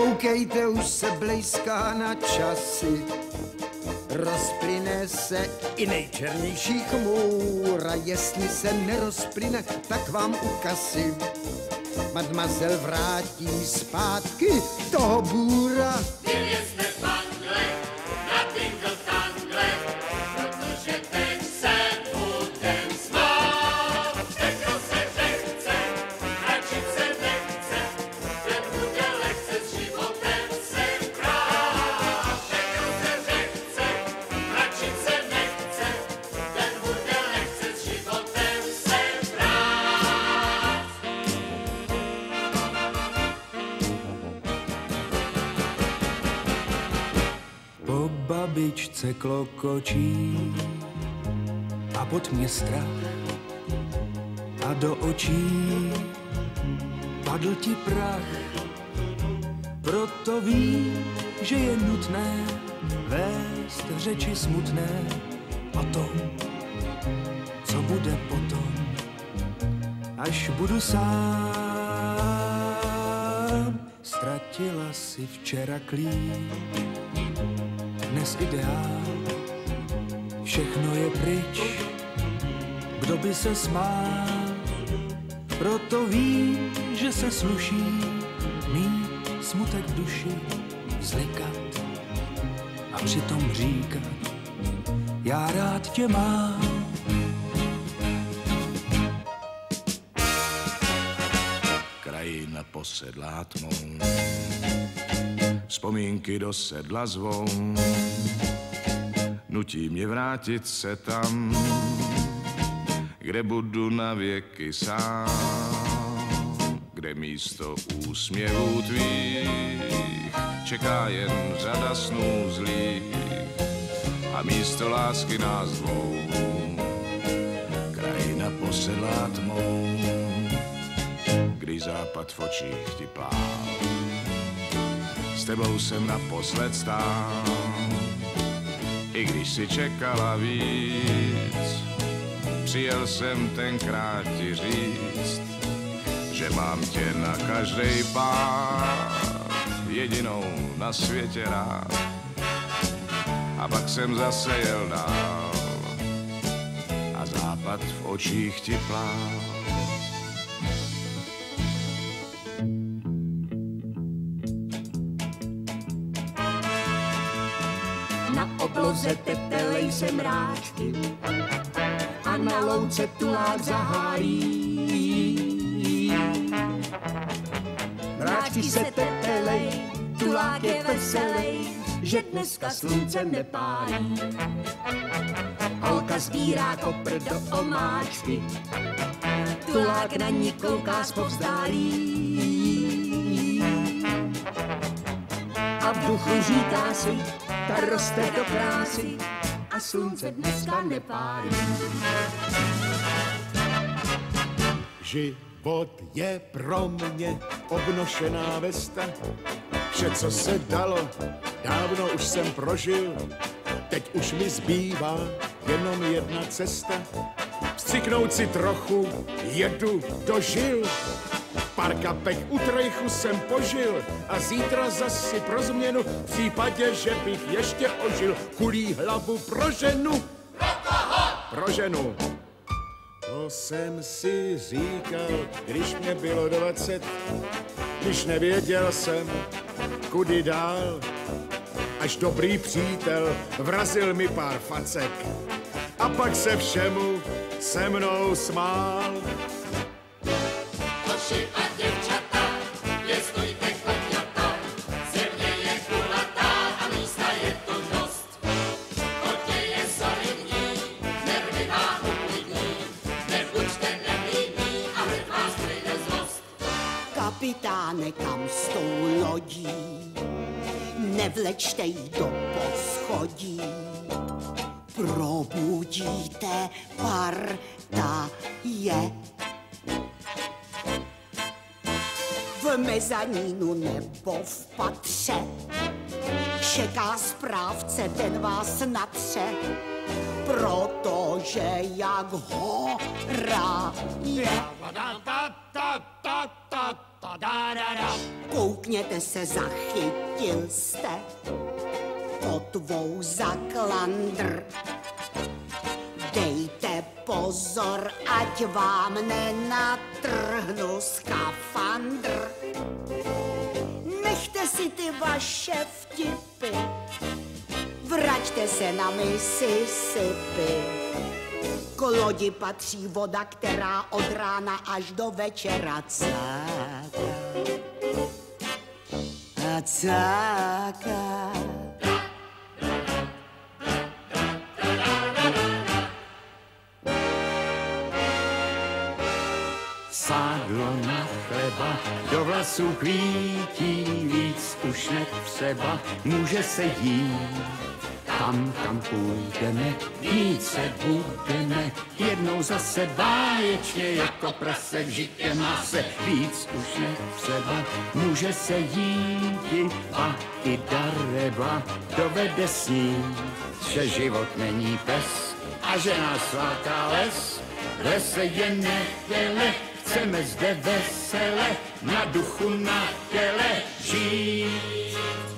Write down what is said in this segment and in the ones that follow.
Koukejte, už se blejská na časy, rozplyne se i nejčernější chmůra, jestli se nerozplyne, tak vám u kasy mademoiselle vrátí zpátky toho bůra. Vězte pangle, na tingle tangle, protože ten se budem smát. Peklo se nechce, mračit se nechce, ten bude lehce s životem se brát. Peklo se nechce, mračit se nechce, ten bude lehce s životem se brát. Po babičce klokočí a pod mě strach a do očí padl ti prach. Proto ví, že je nutné vést řeči smutné o tom, co bude potom, až budu sám. Ztratila si včera klíč, dnes ideál, všechno je pryč, kdo by se smál, proto ví, že se sluší mít smutek v duši, zlikat a přitom říkat, já rád tě mám. Krajina posedlá tmou, vzpomínky do sedla zvou, nutí mě vrátit se tam, kde budu na věky sám, kde místo úsměvů tvých čeká jen řada snů zlých a místo lásky nás dvou. Krajina posedlá tmou, když západ v očích ti plál, s tebou jsem naposled stál, i když si čekala víc, přijel jsem tenkrát ti říct, že mám tě na každej pád, jedinou na světě rád. A pak jsem zase jel dál a západ v očích ti plál. Na obloze tetelej se mráčky a na louce tulák zahájí. Mráčky se tetelej, tulák je veselej, že dneska slunce nepálí. Holka sbírá kopr do omáčky, tulák na ní kouká zpovzdálí. A v duchu říká si, ta roste do krásy a slunce dneska nepálí. Život je pro mě obnošená vesta, vše, co se dalo, dávno už jsem prožil. Teď už mi zbývá jenom jedna cesta, vstřiknout si trochu, jedu do žil. Pár kapek u trejchu jsem požil a zítra zasi pro změnu, v případě, že bych ještě ožil, kulí hlavu pro ženu. Pro ženu. To jsem si říkal, když mě bylo 20, když nevěděl jsem, kudy dál. Až dobrý přítel vrazil mi pár facek a pak se všemu se mnou smál. Hoši a děvčata, pěstujte chvatňata, země je kulatá a místa je tu dost. Hodně je solidní, nervy vám uklidní, nebuďte neklidní a hned vás přijde zlost. Kapitáne, kam s tou lodí, nevlečte jí do poschodí. Probudíte partaje. V mezanínu nebo v patře čeká správce, ten vás natře, protože jak hora je. Koukněte se, zachytil jste kotvou za klandr. Dejte pozor, ať vám nenatrhnu skafandr. Nechte si ty vaše vtipy, vraťte se na Mississippi. K lodi patří voda, která od rána až do večera cáká. A cáká. Sádlo na chleba, do vlasů kvítí, víc už netřeba, může se jít. Tam, kam půjdeme, jít se budeme, jednou zase báječně jako prase v žitě mase. Víc už netřeba, může se jít, a i dareba dovede snít, že život není pes a že nás láká les. V lese je neděle, chceme zde vesele, na duchu, na těle žít.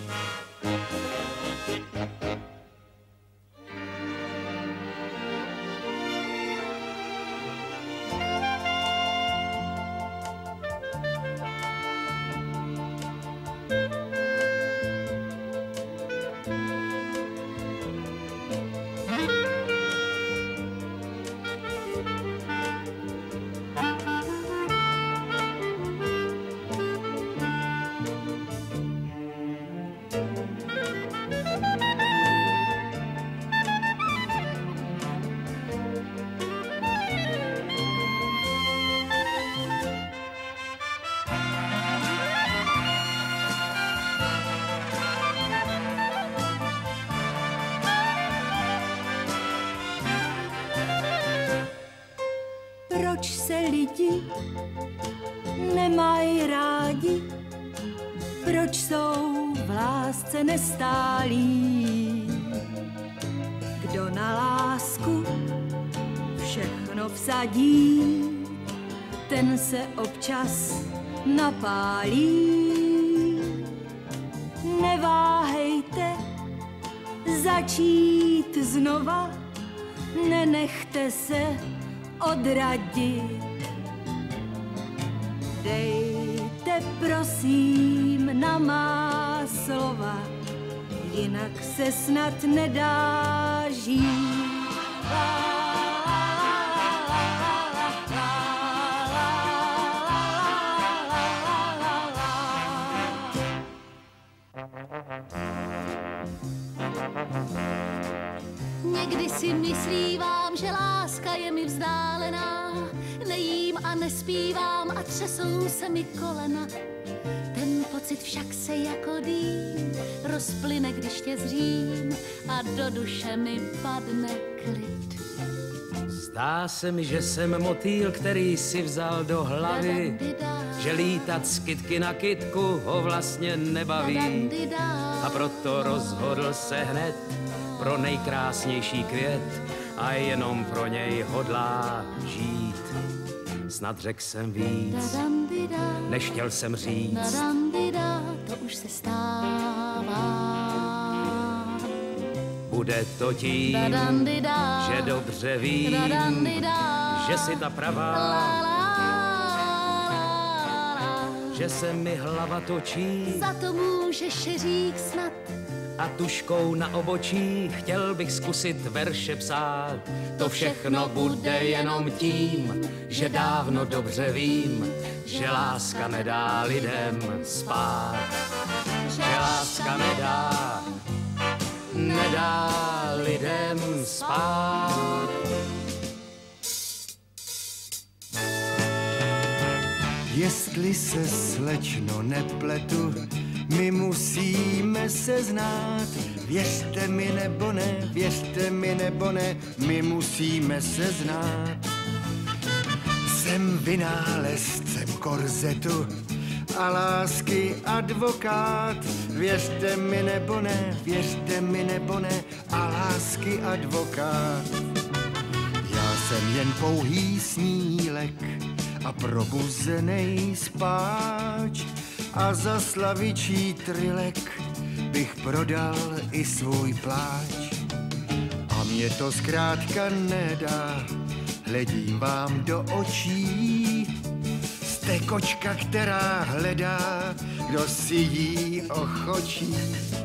Proč se lidi nemají rádi? Proč jsou v lásce nestálí? Kdo na lásku všechno vsadí, ten se občas napálí. Neváhejte začít znova, nenechte se odradit. Dejte prosím na má slova, jinak se snad nedá žít. Někdy si myslívám, že láska je mi vzdálená. Nejím a nespívám a třesou se mi kolena. Ten pocit však se jako dým rozplyne, když tě zřím a do duše mi padne klid. Zdá se mi, že jsem motýl, který si vzal do hlavy, že lítat z kytky na kytku ho vlastně nebaví. A proto rozhodl se hned pro nejkrásnější květ a jenom pro něj hodlá žít. Snad řekl jsem víc, než chtěl jsem říct. To už se stává. Bude to tím, že dobře vím, že si ta pravá, že se mi hlava točí. Za to můžeš říct snad. A tuškou na obočí chtěl bych zkusit verše psát. To všechno bude jenom tím, že dávno dobře vím, že láska nedá lidem spát. Že láska nedá lidem spát. Jestli se, slečno, nepletu, my musíme se znát. Věřte mi nebo ne, věřte mi nebo ne, my musíme se znát. Jsem vynálezcem korzetu a lásky advokát. Věřte mi nebo ne, věřte mi nebo ne, a lásky advokát. Já jsem jen pouhý snílek a probuzenej spáč a za slavičí trilek bych prodal i svůj pláč. A mě to zkrátka nedá, hledím vám do očí. Jste kočka, která hledá, kdo si jí ochočí.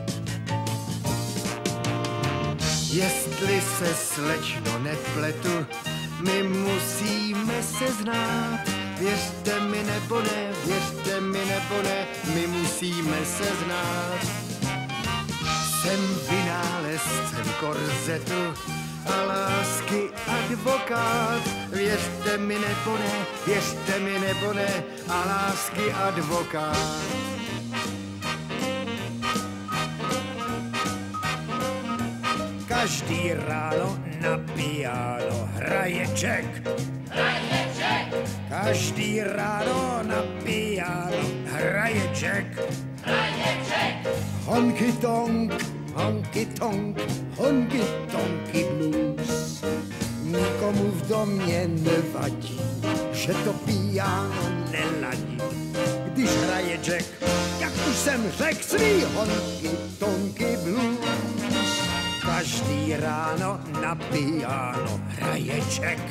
Jestli se, slečno, nepletu, my musíme se znát. Věřte mi nebo ne, věřte mi nebo ne, my musíme se znát. Jsem vynálezcem korzetu a lásky advokát. Věřte mi nebo ne, věřte mi nebo ne, a lásky advokát. Každý ráno na piano hraje Jack. Každý ráno na piano hraje Jack. Honky tonk, honky tonk, honky tonky blues. Nikomu v domě nevadí, že to piano neladí. Když hraje Jack, jak už jsem řekl, svý honky tonky blues. Každý ráno na piano hraje Jack.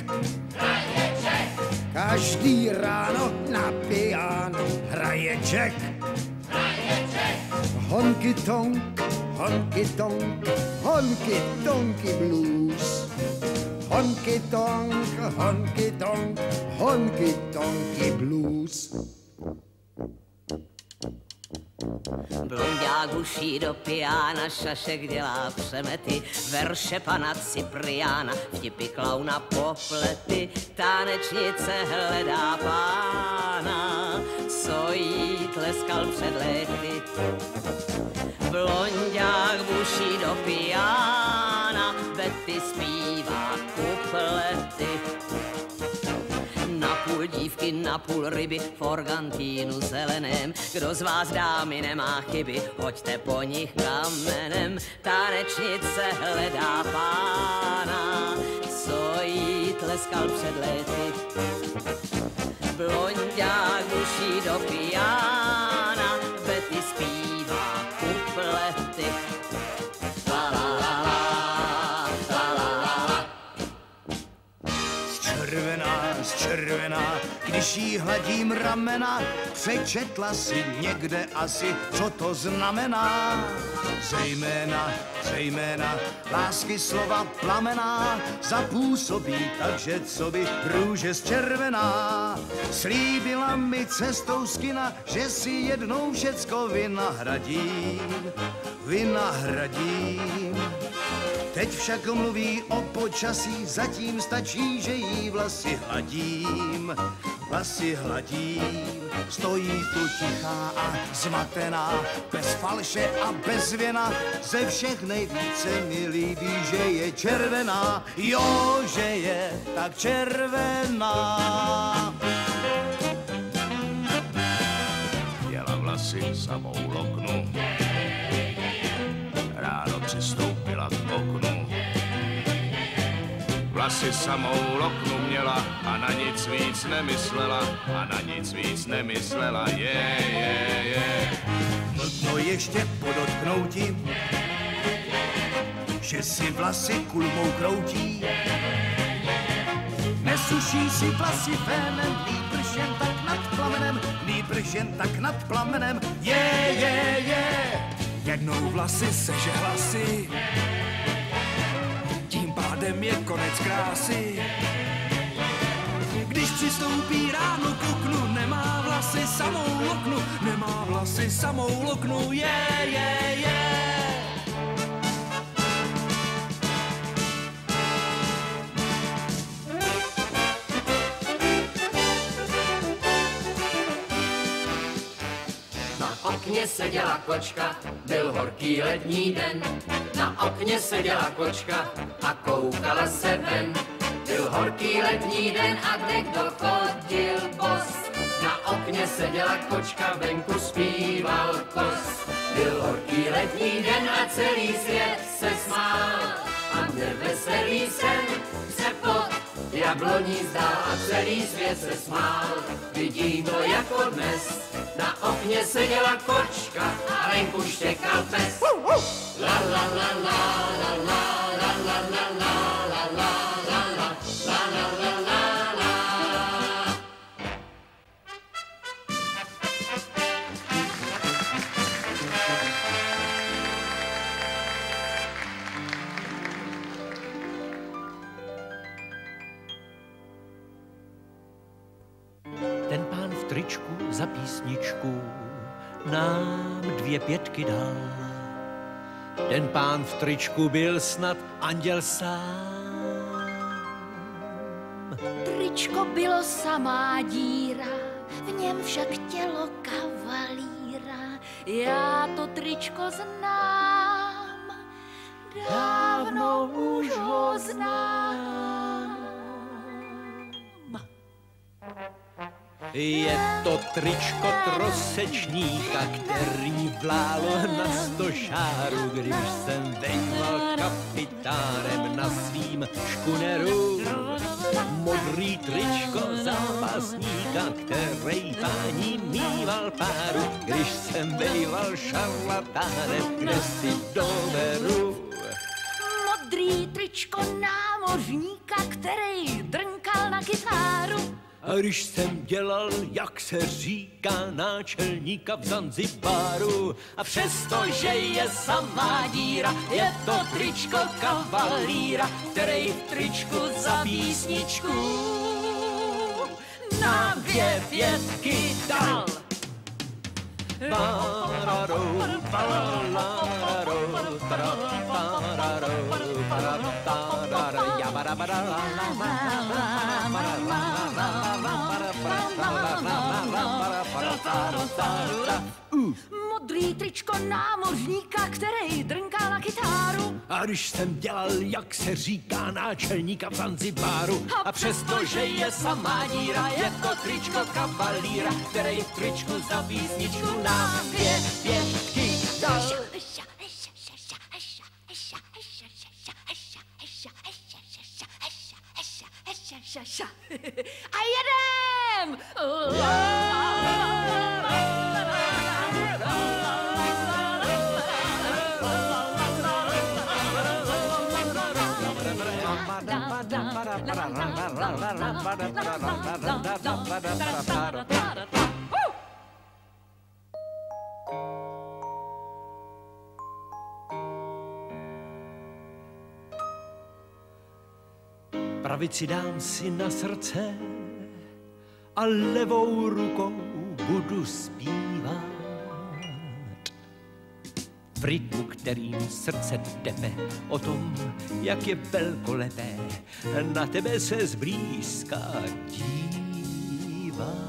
Každý ráno na piano hraje Jack. Honky tonk, honky tonk, honky tonky blues. Honky tonk, honky tonk, honky tonky blues. Blonďák buší do piana, šašek dělá přemety, verše pana Cipriána, vtipy klauna poplety, tanečnice hledá pána, co jí tleskal před lety. Blonďák buší do piana, Betty zpívá kuplety. Napůl dívky, napůl ryby, v organtínu zeleném. Kdo z vás, dámy, nemá chyby, hoďte po nich kamenem. Tanečnice hledá pána, co jí tleskal před lety. Blonďák buší do piana, Betty zpívá kuplety. La la la la. Červená, když jí hladím ramena, přečetla si někde asi, co to znamená. Zejména, lásky slova plamená, zapůsobí takže, co by růže zčervená. Slíbila mi cestou z kina, že si jednou všecko vynahradím. Teď však mluví o počasí, zatím stačí, že jí vlasy hladím. Stojí tu tichá a zmatená, bez falše a bez věna, ze všech nejvíce mi líbí, že je červená, jo, že je tak červená. Měla vlasy samou loknu, ráno přistoupila k oknu. Vlasy samou loknu měla a na nic víc nemyslela, je. Nutno ještě podotknouti, že si vlasy kulmou kroutí. Nesuší si vlasy fénem, nýbrž jen tak nad plamenem, je. Jednou vlasy seže hlasy, tím pádem je konec krásy. Když přistoupí ráno k oknu, nemá vlasy samou loknu, je. Na okně seděla kočka, byl horký lední den. Na okně seděla kočka a koukala se ven. Byl horký letní den a kdekdo chodil bos. Na okně seděla kočka, venku zpíval kos. Byl horký letní den a celý svět se smál. A měl veselý sen se pod jak loni zdál a celý svět se smál. Vidím to jako dnes, na okně seděla kočka a venku štěkal pes. La la la la la la la la la la la la la la la la. Ten pán v tričku za písničku nám 2 5 dal. Ten pán v tričku byl snad anděl sám. Tričko bylo samá díra, v něm však tělo kavalíra. Já to tričko znám, dávno už ho znám. Je to tričko trosečníka, který vlál na stožáru, když jsem vejval kapitánem na svým škuneru. Modrý tričko zápasníka, který pání mýval páru, když jsem vejval šarlatánem, kde si doberu. Modrý tričko námořníka, který drnkal na kytáru. A když jsem dělal, jak se říká, náčelníka v Zanzibaru. A přestože je samá díra, je to tričko kavalíra, který v tričku za písničku na 2 5 dal. Modrý tričko námořníka, který drnkal na kytáru. A když jsem dělal, jak se říká, náčelníka v Zanzibaru. A přestože je samá díra, je to tričko kavalíra, který v tričku za písničku nám 2 5 dal. A jedem! Pravici dám si na srdce a levou rukou budu zpívat. V rytmu, kterým srdce tepe, o tom, jak je velkolepé na tebe se zblízka dívat.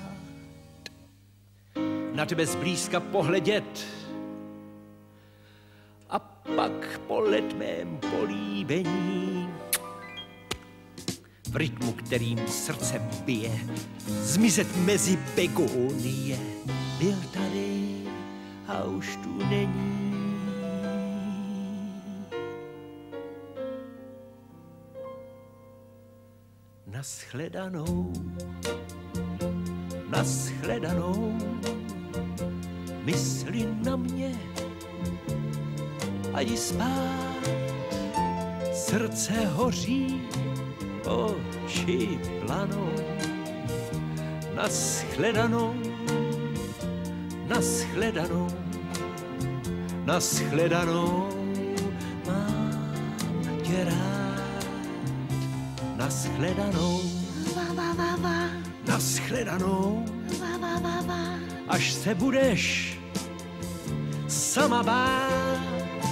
Na tebe zblízka pohledět a pak po letmém políbení v rytmu, kterým srdce bije, zmizet mezi begonie. Byl tady a už tu není. Naschledanou, naschledanou, mysli na mě a jdi spát, srdce hoří, oči planou. Naschledanou, naschledanou, naschledanou, mám tě rád. Naschledanou, naschledanou, až se budeš sama bát.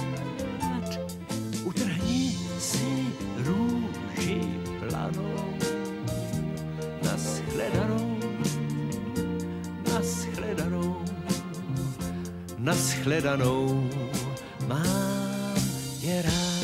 Utrhni si růži planou. Naschledanou, naschledanou, naschledanou, mám tě rád.